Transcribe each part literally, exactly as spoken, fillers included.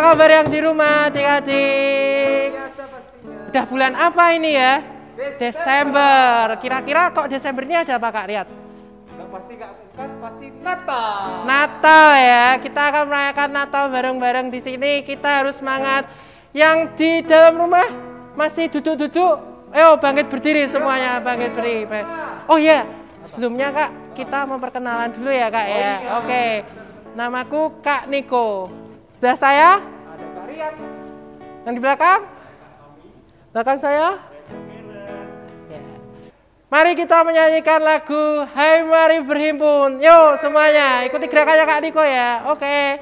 kabar yang di rumah adik-adik? Udah bulan apa ini ya? Desember. Kira-kira kok Desember ini ada apa Kak Riyad? Udah pasti Kak, kan pasti Natal. Natal ya. Kita akan merayakan Natal bareng-bareng di sini. Kita harus semangat. Yang di dalam rumah masih duduk-duduk. Ayo bangkit berdiri semuanya, bangkit berdiri. Oh iya, sebelumnya Kak, kita memperkenalan dulu ya Kak ya. Oke. Namaku Kak Niko. Sudah saya? Ada Kak Riyad. Yang di belakang? Belakang saya? Ya. Mari kita menyanyikan lagu Hai Mari Berhimpun. Yuk semuanya, ikuti gerakannya Kak Niko ya. Oke.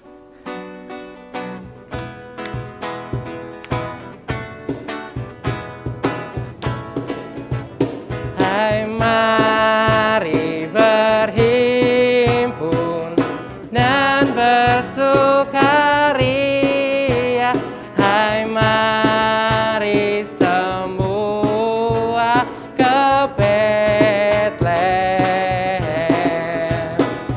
Hai mari berhimpun dan bersukaria. Hai mari semua ke Betlehem.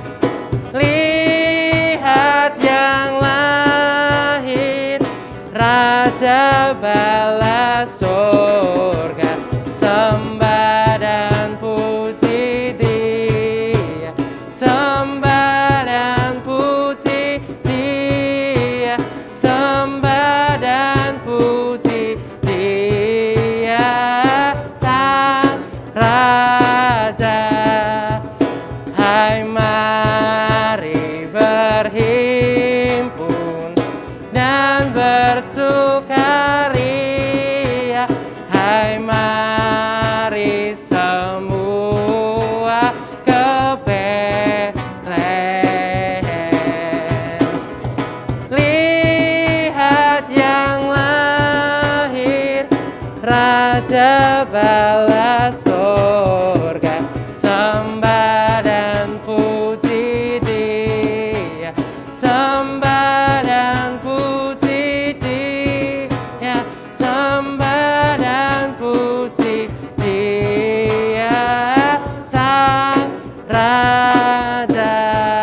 Lihat yang lahir, Raja bala surga. Sembah dan puji Dia, sembah dan puji Dia, sembah dan puji Dia, Sang Raja. Hai mari berhimpun dan bersukaria. Hai mari semua ke Betlehem. Lihat yang lahir, Raja bala surga. Sembah dan puji Dia, sembah dan puji Dia, sembah dan puji Dia, Sang Raja.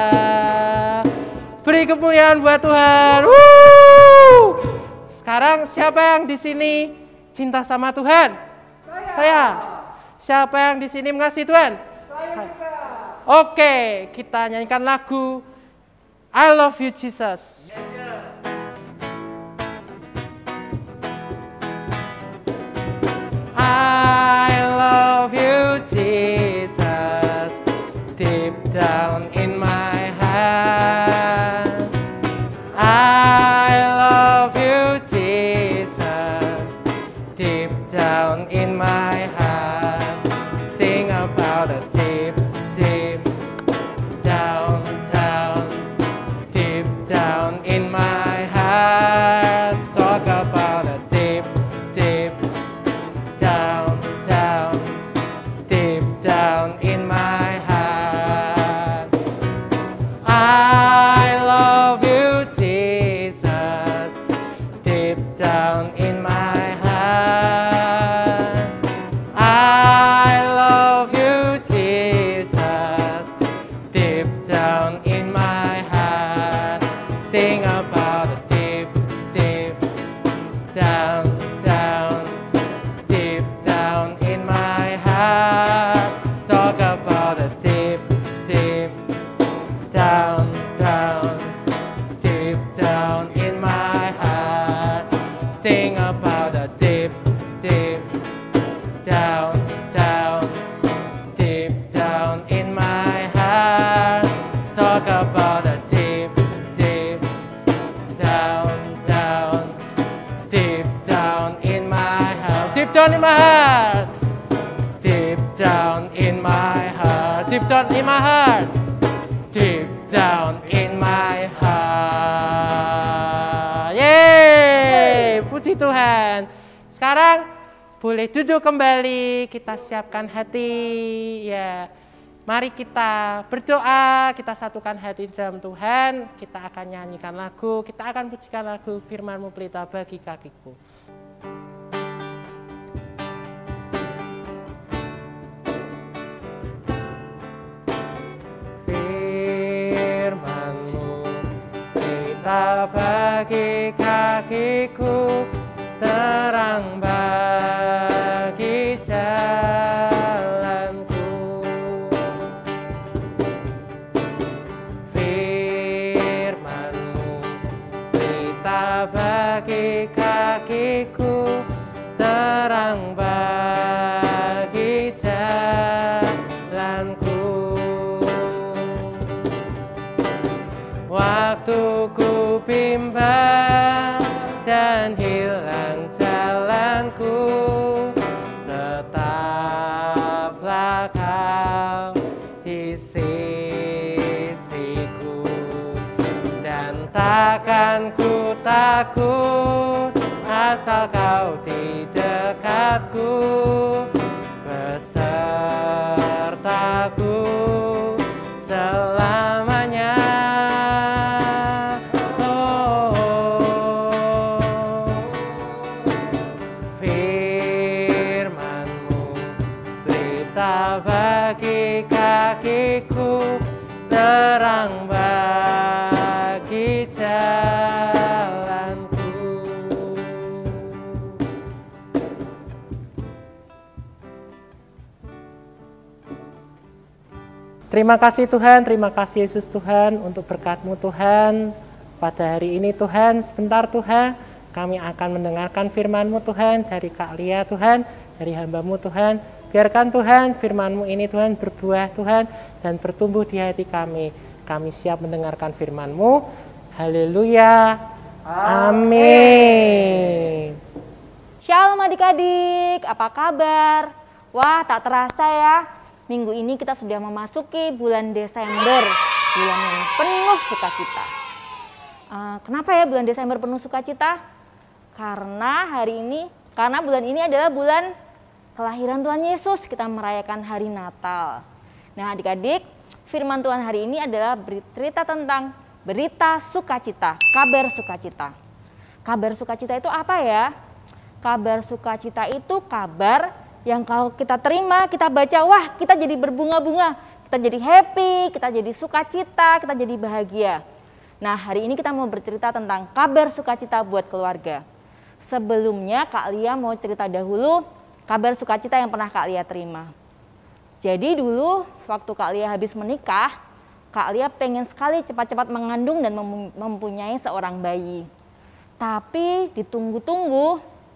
Beri kemuliaan buat Tuhan. Wuh! Sekarang siapa yang di sini cinta sama Tuhan? Saya. Saya. Siapa yang di sini mengasihi Tuhan? Saya. Oke, kita nyanyikan lagu I Love You Jesus. I love you, Jesus, deep down in my heart. I love you, Jesus, deep down in my heart. Think about the deep, deep down, down, deep down in my heart. Talk about the deep, deep down, down, deep down in my heart. I love you, Jesus, deep down in my heart. I love you, Jesus, deep down in my heart. Think about the deep, deep down, down, deep down in my heart. Talk about the deep, deep down, down, deep down in my heart. Think about the deep, deep down, down, deep down in my heart. Talk about the deep, deep down, down, deep down in my heart. Deep down in my heart. Deep down in my heart. Deep down in my heart. Deep down in my heart. Yeay, puji Tuhan. Sekarang boleh duduk kembali, kita siapkan hati. Ya, mari kita berdoa, kita satukan hati di dalam Tuhan. Kita akan nyanyikan lagu, kita akan pujikan lagu Firman-Mu pelita bagi kakiku. Firman-Mu pelita berita bagi kakiku, terang bagi jalanku. Firman-Mu berita bagi kakiku, terang bagi jalanku. Waktu ku bimbang dan hilang jalanku, tetaplah Kau di sisiku, dan takkan ku takut asal Kau di dekatku, besertaku selamanya. Bagi kakiku, terang bagi jalanku. Terima kasih Tuhan, terima kasih Yesus Tuhan untuk berkat-Mu Tuhan. Pada hari ini Tuhan, sebentar Tuhan, kami akan mendengarkan firman-Mu Tuhan dari Kak Lia Tuhan, dari hamba-Mu Tuhan. Biarkan Tuhan firman-Mu ini Tuhan berbuah Tuhan dan bertumbuh di hati kami. Kami siap mendengarkan firman-Mu. Haleluya. Amin. Shalom adik-adik, apa kabar? Wah, tak terasa ya, minggu ini kita sudah memasuki bulan Desember, bulan yang penuh sukacita. Uh, kenapa ya bulan Desember penuh sukacita? Karena hari ini, karena bulan ini adalah bulan kelahiran Tuhan Yesus, kita merayakan hari Natal. Nah adik-adik, firman Tuhan hari ini adalah bercerita tentang berita sukacita, kabar sukacita. Kabar sukacita itu apa ya? Kabar sukacita itu kabar yang kalau kita terima, kita baca, wah kita jadi berbunga-bunga, kita jadi happy, kita jadi sukacita, kita jadi bahagia. Nah hari ini kita mau bercerita tentang kabar sukacita buat keluarga. Sebelumnya Kak Lia mau cerita dahulu kabar sukacita yang pernah Kak Lia terima. Jadi dulu waktu Kak Lia habis menikah, Kak Lia pengen sekali cepat-cepat mengandung dan mempunyai seorang bayi. Tapi ditunggu-tunggu,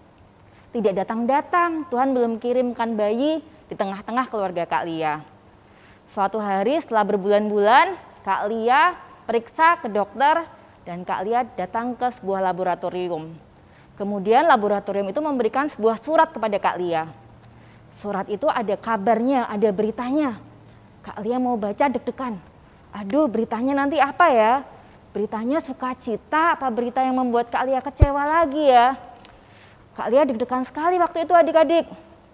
tidak datang-datang. Tuhan belum kirimkan bayi di tengah-tengah keluarga Kak Lia. Suatu hari setelah berbulan-bulan, Kak Lia periksa ke dokter dan Kak Lia datang ke sebuah laboratorium. Kemudian laboratorium itu memberikan sebuah surat kepada Kak Lia. Surat itu ada kabarnya, ada beritanya. Kak Lia mau baca deg-degan. Aduh, beritanya nanti apa ya? Beritanya sukacita, apa berita yang membuat Kak Lia kecewa lagi ya? Kak Lia deg-degan sekali waktu itu adik-adik.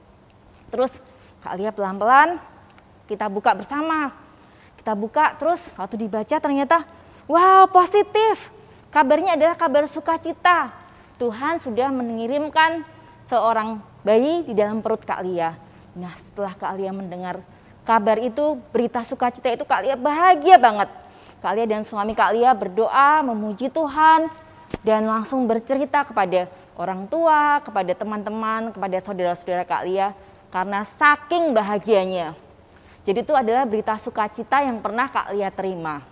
Terus Kak Lia pelan-pelan kita buka bersama. Kita buka terus waktu dibaca ternyata, wow positif. Kabarnya adalah kabar sukacita. Tuhan sudah mengirimkan seorang bayi di dalam perut Kak Lia. Nah setelah Kak Lia mendengar kabar itu, berita sukacita itu, Kak Lia bahagia banget. Kak Lia dan suami Kak Lia berdoa, memuji Tuhan, dan langsung bercerita kepada orang tua, kepada teman-teman, kepada saudara-saudara Kak Lia, karena saking bahagianya. Jadi itu adalah berita sukacita yang pernah Kak Lia terima.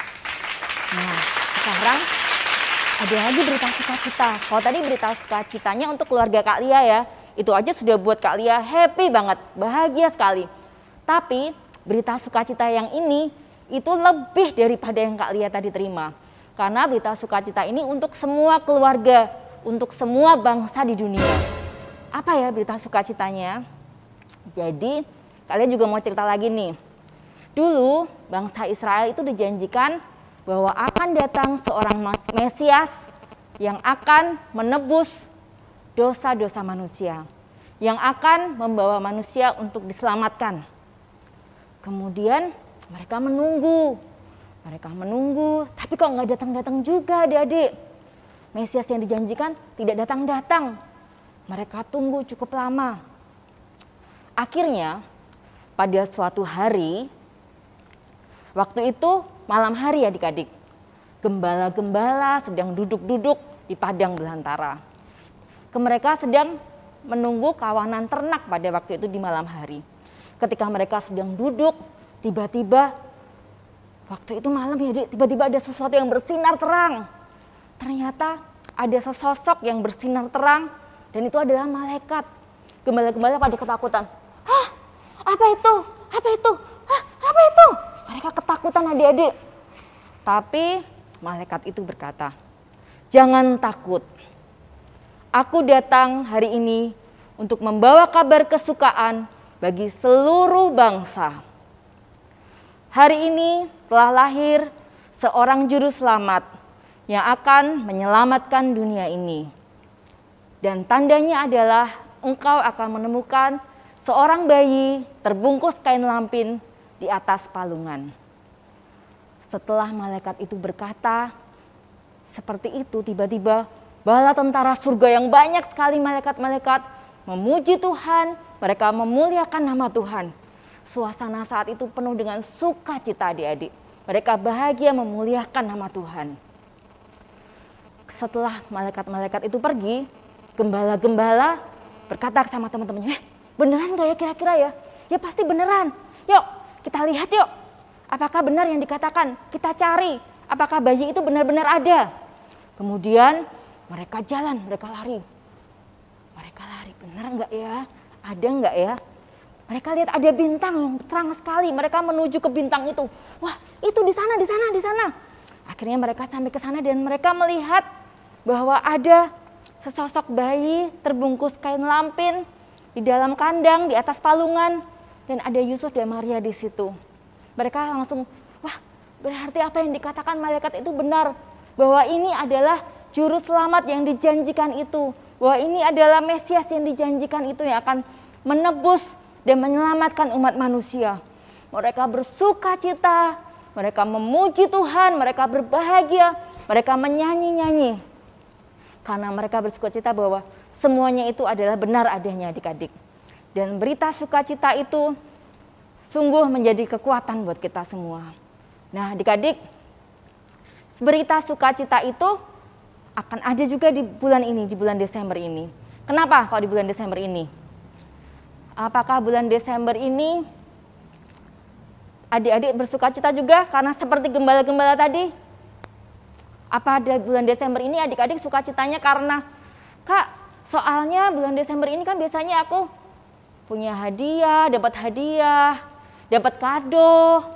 Nah sekarang ada lagi berita sukacita. Kalau tadi berita sukacitanya untuk keluarga Kak Lia ya, itu aja sudah buat Kak Lia happy banget, bahagia sekali. Tapi berita sukacita yang ini itu lebih daripada yang Kak Lia tadi terima. Karena berita sukacita ini untuk semua keluarga, untuk semua bangsa di dunia. Apa ya berita sukacitanya? Jadi kalian juga mau cerita lagi nih. Dulu bangsa Israel itu dijanjikan bahwa akan datang seorang Mesias yang akan menebus dosa-dosa manusia, yang akan membawa manusia untuk diselamatkan. Kemudian mereka menunggu, mereka menunggu, tapi kok nggak datang-datang juga adik-adik. Mesias yang dijanjikan tidak datang-datang. Mereka tunggu cukup lama. Akhirnya pada suatu hari, waktu itu malam hari adik-adik, gembala-gembala sedang duduk-duduk di padang belantara. Mereka sedang menunggu kawanan ternak pada waktu itu di malam hari. Ketika mereka sedang duduk, tiba-tiba waktu itu malam ya, Dik, tiba-tiba ada sesuatu yang bersinar terang. Ternyata ada sesosok yang bersinar terang dan itu adalah malaikat. Gembala-gembala pada ketakutan. Hah? Apa itu? Apa itu? Hah? Apa itu? Mereka ketakutan adik-adik. Tapi malaikat itu berkata, "Jangan takut. Aku datang hari ini untuk membawa kabar kesukaan bagi seluruh bangsa. Hari ini telah lahir seorang juru selamat yang akan menyelamatkan dunia ini. Dan tandanya adalah engkau akan menemukan seorang bayi terbungkus kain lampin di atas palungan." Setelah malaikat itu berkata seperti itu, tiba-tiba bala tentara surga yang banyak sekali malaikat-malaikat memuji Tuhan, mereka memuliakan nama Tuhan. Suasana saat itu penuh dengan sukacita adik-adik. Mereka bahagia memuliakan nama Tuhan. Setelah malaikat-malaikat itu pergi, gembala-gembala berkata sama teman-temannya, "Eh, beneran gak ya kira-kira ya? Ya pasti beneran. Yuk kita lihat yuk. Apakah benar yang dikatakan? Kita cari. Apakah bayi itu benar-benar ada?" Kemudian mereka jalan, mereka lari. Mereka lari, benar enggak ya? Ada enggak ya? Mereka lihat ada bintang yang terang sekali. Mereka menuju ke bintang itu. Wah, itu di sana, di sana, di sana. Akhirnya mereka sampai ke sana dan mereka melihat bahwa ada sesosok bayi terbungkus kain lampin di dalam kandang, di atas palungan. Dan ada Yusuf dan Maria di situ. Mereka langsung, wah, berarti apa yang dikatakan malaikat itu benar. Bahwa ini adalah juru selamat yang dijanjikan itu. Bahwa ini adalah Mesias yang dijanjikan itu yang akan menebus dan menyelamatkan umat manusia. Mereka bersuka cita, mereka memuji Tuhan, mereka berbahagia, mereka menyanyi-nyanyi. Karena mereka bersuka cita bahwa semuanya itu adalah benar adanya adik-adik. Dan berita sukacita itu sungguh menjadi kekuatan buat kita semua. Nah adik-adik, berita sukacita itu akan ada juga di bulan ini, di bulan Desember ini. Kenapa kalau di bulan Desember ini? Apakah bulan Desember ini adik-adik bersukacita juga karena seperti gembala-gembala tadi? Apa ada bulan Desember ini adik-adik sukacitanya karena, "Kak, soalnya bulan Desember ini kan biasanya aku punya hadiah, dapat hadiah, dapat kado,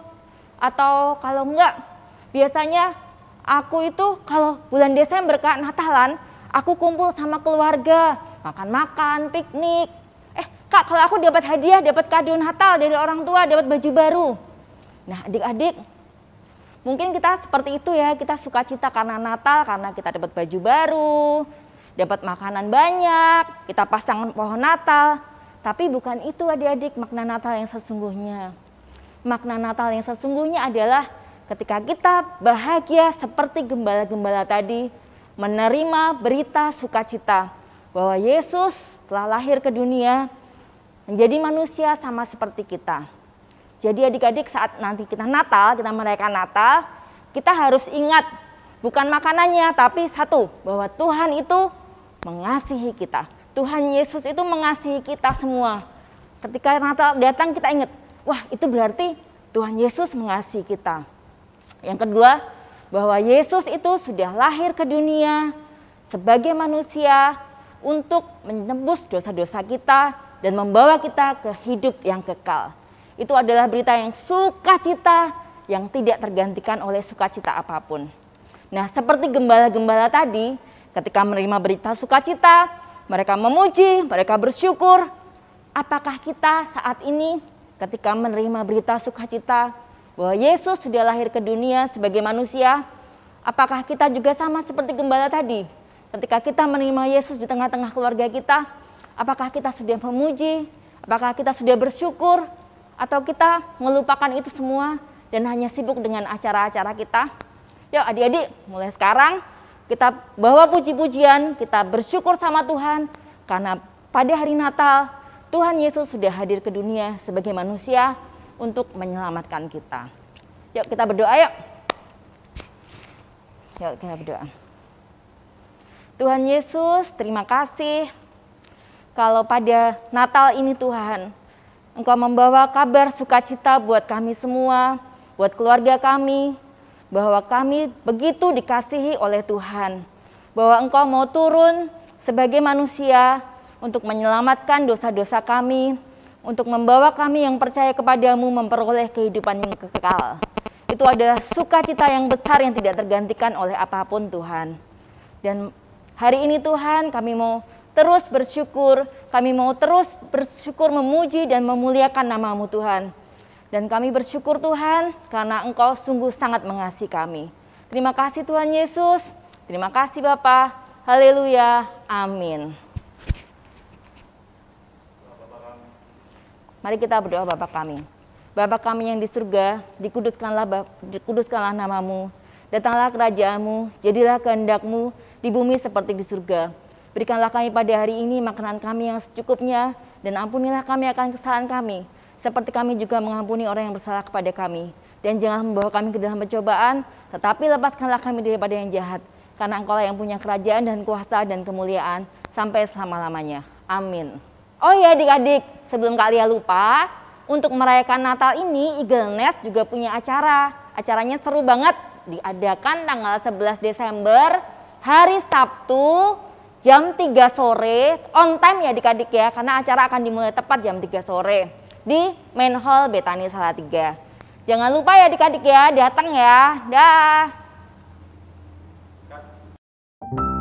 atau kalau enggak biasanya aku itu kalau bulan Desember Kak, Natalan, aku kumpul sama keluarga, makan-makan, piknik. Eh Kak, kalau aku dapat hadiah, dapat kado Natal dari orang tua, dapat baju baru." Nah adik-adik, mungkin kita seperti itu ya, kita sukacita karena Natal, karena kita dapat baju baru, dapat makanan banyak, kita pasang pohon Natal. Tapi bukan itu adik-adik makna Natal yang sesungguhnya. Makna Natal yang sesungguhnya adalah ketika kita bahagia seperti gembala-gembala tadi, menerima berita sukacita bahwa Yesus telah lahir ke dunia, menjadi manusia sama seperti kita. Jadi adik-adik saat nanti kita Natal, kita merayakan Natal, kita harus ingat bukan makanannya, tapi satu, bahwa Tuhan itu mengasihi kita. Tuhan Yesus itu mengasihi kita semua. Ketika Natal datang kita ingat, wah itu berarti Tuhan Yesus mengasihi kita. Yang kedua, bahwa Yesus itu sudah lahir ke dunia sebagai manusia untuk menebus dosa-dosa kita dan membawa kita ke hidup yang kekal. Itu adalah berita yang sukacita yang tidak tergantikan oleh sukacita apapun. Nah, seperti gembala-gembala tadi, ketika menerima berita sukacita, mereka memuji, mereka bersyukur. Apakah kita saat ini ketika menerima berita sukacita bahwa Yesus sudah lahir ke dunia sebagai manusia, apakah kita juga sama seperti gembala tadi? Ketika kita menerima Yesus di tengah-tengah keluarga kita, apakah kita sudah memuji? Apakah kita sudah bersyukur? Atau kita melupakan itu semua dan hanya sibuk dengan acara-acara kita? Yuk adik-adik, mulai sekarang kita bawa puji-pujian, kita bersyukur sama Tuhan. Karena pada hari Natal, Tuhan Yesus sudah hadir ke dunia sebagai manusia untuk menyelamatkan kita. Yuk kita berdoa yuk. Yuk kita berdoa. Tuhan Yesus, terima kasih kalau pada Natal ini Tuhan, Engkau membawa kabar sukacita buat kami semua, buat keluarga kami, bahwa kami begitu dikasihi oleh Tuhan, bahwa Engkau mau turun sebagai manusia untuk menyelamatkan dosa-dosa kami, untuk membawa kami yang percaya kepadamu memperoleh kehidupan yang kekal. Itu adalah sukacita yang besar yang tidak tergantikan oleh apapun Tuhan. Dan hari ini Tuhan kami mau terus bersyukur, kami mau terus bersyukur memuji dan memuliakan nama-Mu Tuhan. Dan kami bersyukur Tuhan karena Engkau sungguh sangat mengasihi kami. Terima kasih Tuhan Yesus, terima kasih Bapa. Haleluya, amin. Mari kita berdoa Bapa kami. Bapa kami yang di surga, dikuduskanlah, dikuduskanlah nama-Mu. Datanglah kerajaan-Mu, jadilah kehendak-Mu di bumi seperti di surga. Berikanlah kami pada hari ini makanan kami yang secukupnya, dan ampunilah kami akan kesalahan kami, seperti kami juga mengampuni orang yang bersalah kepada kami. Dan janganlah membawa kami ke dalam pencobaan, tetapi lepaskanlah kami daripada yang jahat, karena Engkau lah yang punya kerajaan dan kuasa dan kemuliaan sampai selama-lamanya. Amin. Oh ya adik-adik, sebelum kalian lupa, untuk merayakan Natal ini Eagle Nest juga punya acara. Acaranya seru banget, diadakan tanggal sebelas Desember, hari Sabtu, jam tiga sore, on time ya adik-adik ya, karena acara akan dimulai tepat jam tiga sore di Main Hall Betani Salatiga. Jangan lupa ya adik-adik ya, datang ya. Dah.